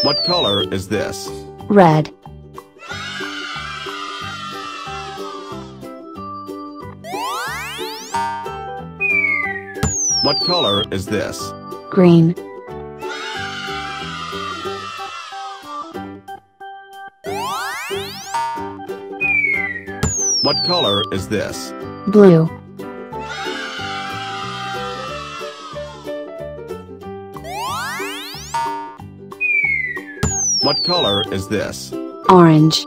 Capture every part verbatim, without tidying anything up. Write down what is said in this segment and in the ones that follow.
What color is this? Red. What color is this? Green. What color is this? Blue. What color is this? Orange.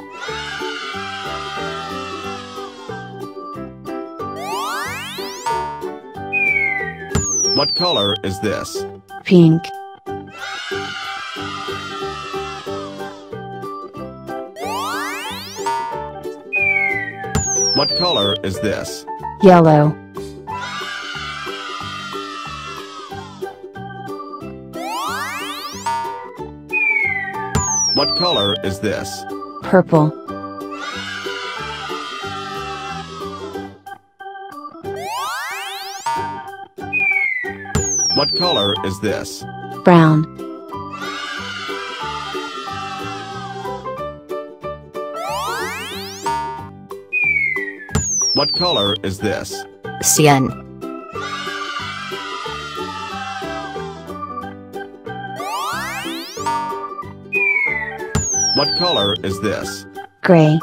What color is this? Pink. What color is this? Yellow. What color is this? Purple. What color is this? Brown. What color is this? Cyan. What color is this? Gray.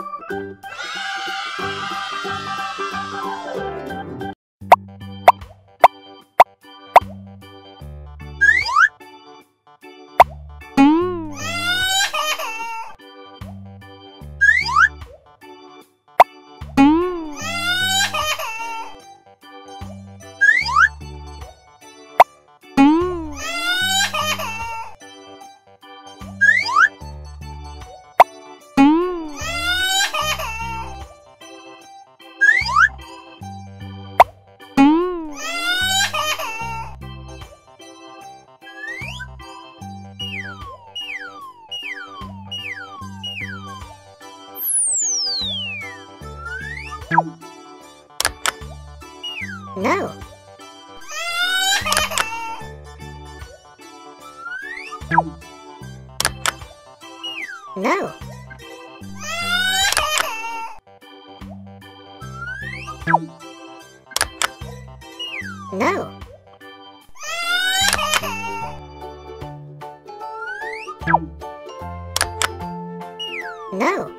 No. No. No. No.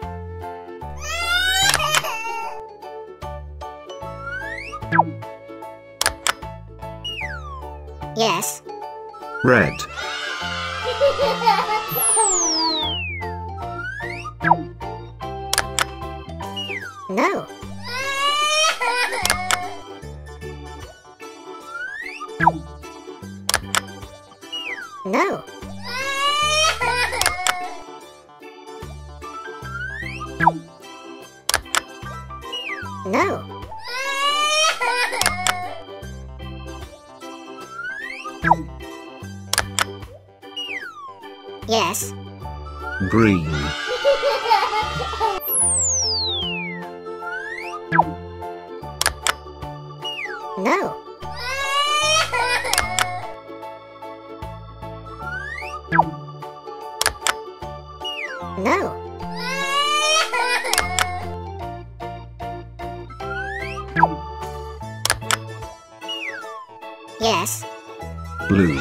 Yes. Red. No. No. No. Yes. Green. No. No. Yes. Blue.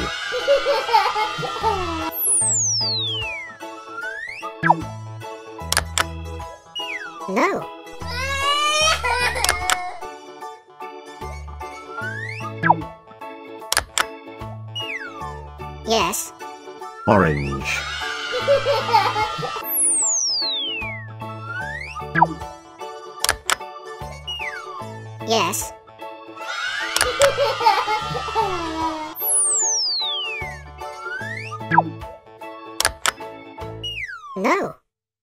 No. Yes. Orange. Yes. No.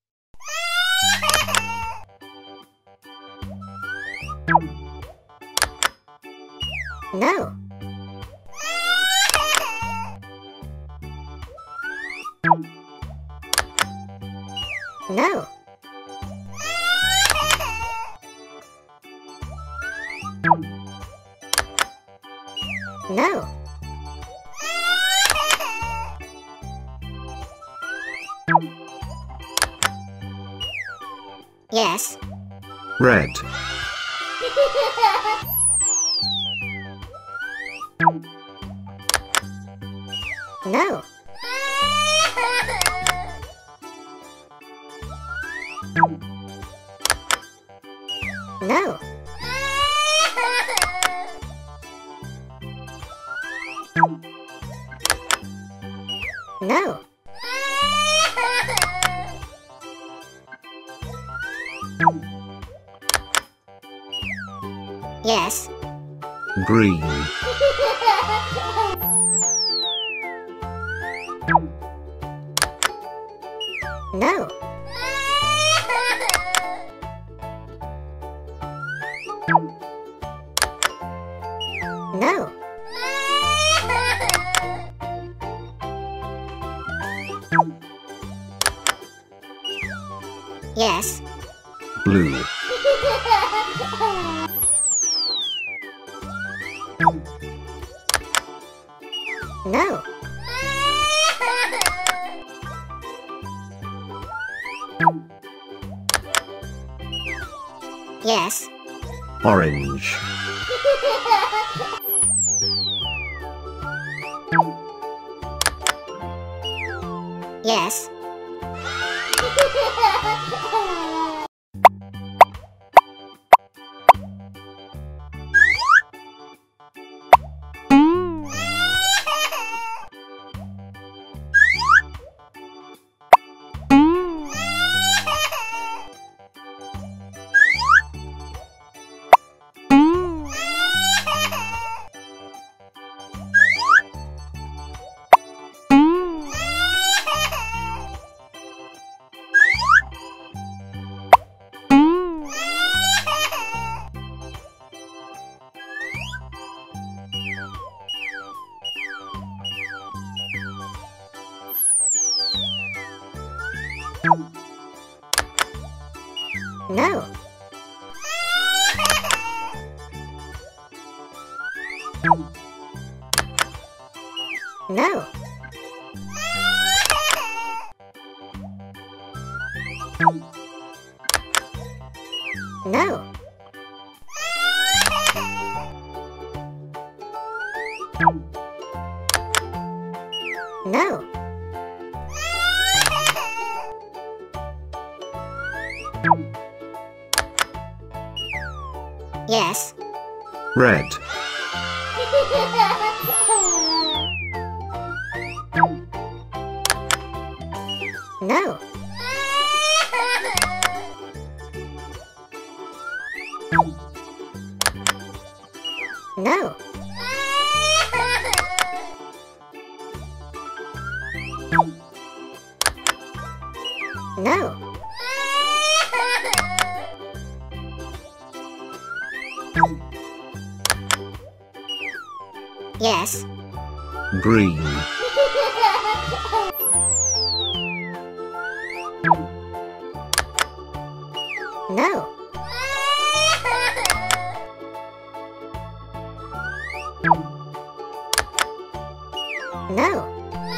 No. No. No. Yes. Red. No. No. No. Yes. Green. No. No. Yes. Blue. No. Yes. Orange. Yes. No. No. No. No. Yes. Red. No. No. No. Yes. Green. No. No.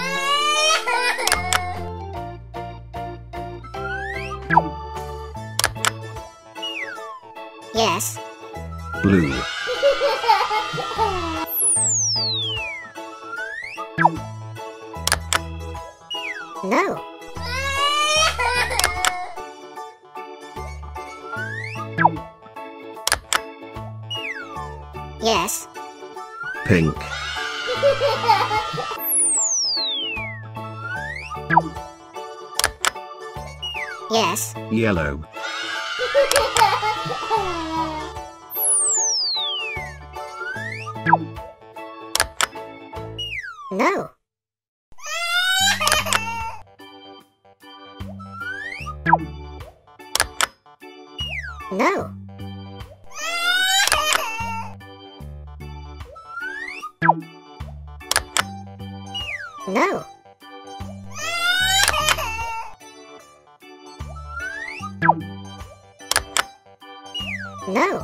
Yes. Blue. No. Yes. Pink. Yes. Yellow. No. No. No. No.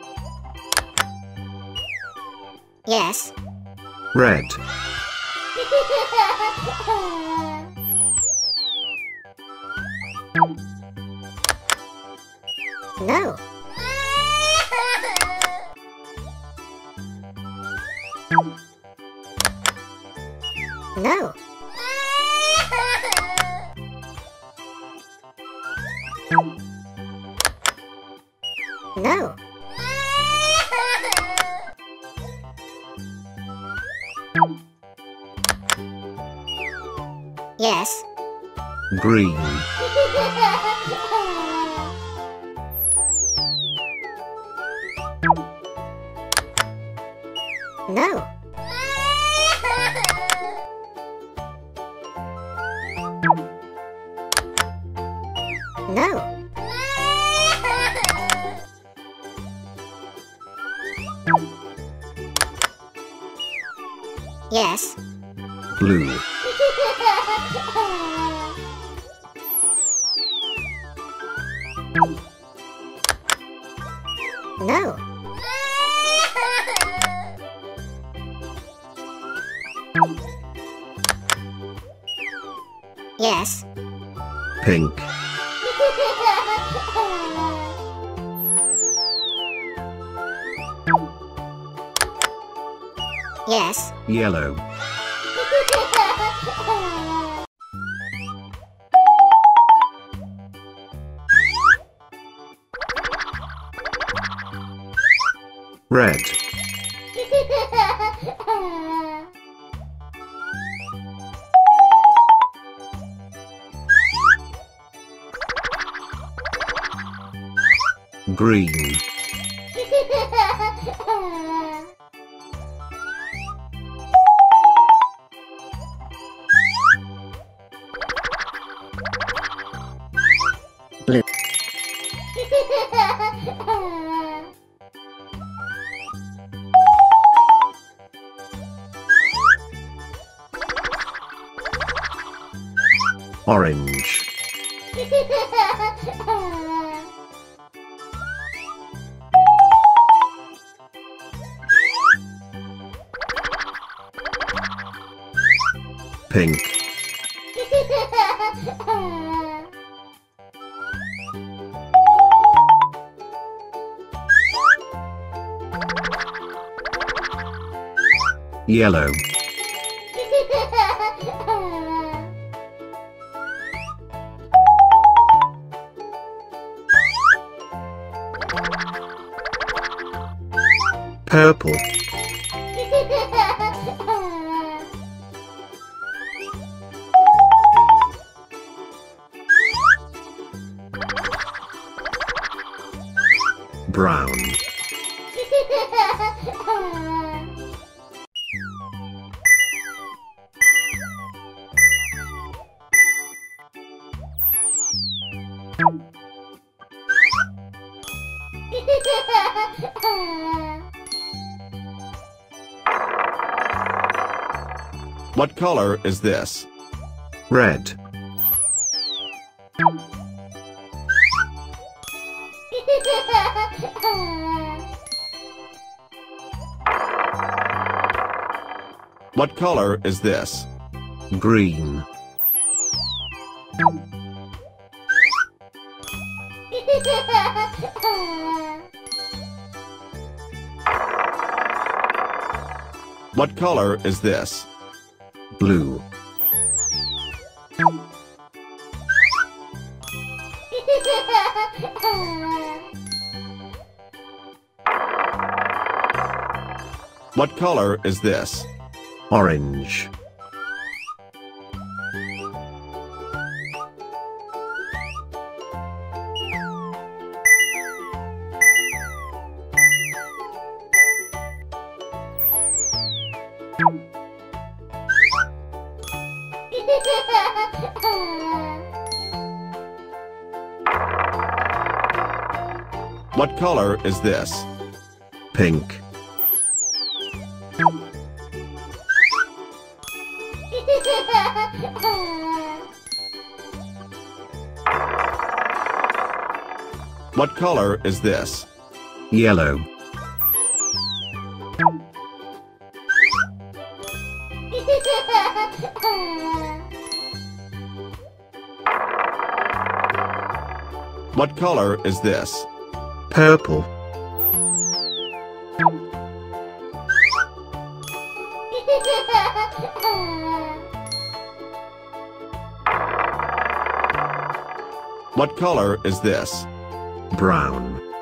Yes. Red. No. No. No. Yes. Green. No. No. Yes. Blue. No. Yes. Pink. Yes. Yellow. Red. Green. Blue. Orange. Pink. Yellow. Purple. Brown. What color is this? Red. What color is this? Green. What color is this? Blue. What color is this? Orange. What color is this? Pink. What color is this? Yellow. What color is this? Purple. What color is this? Brown.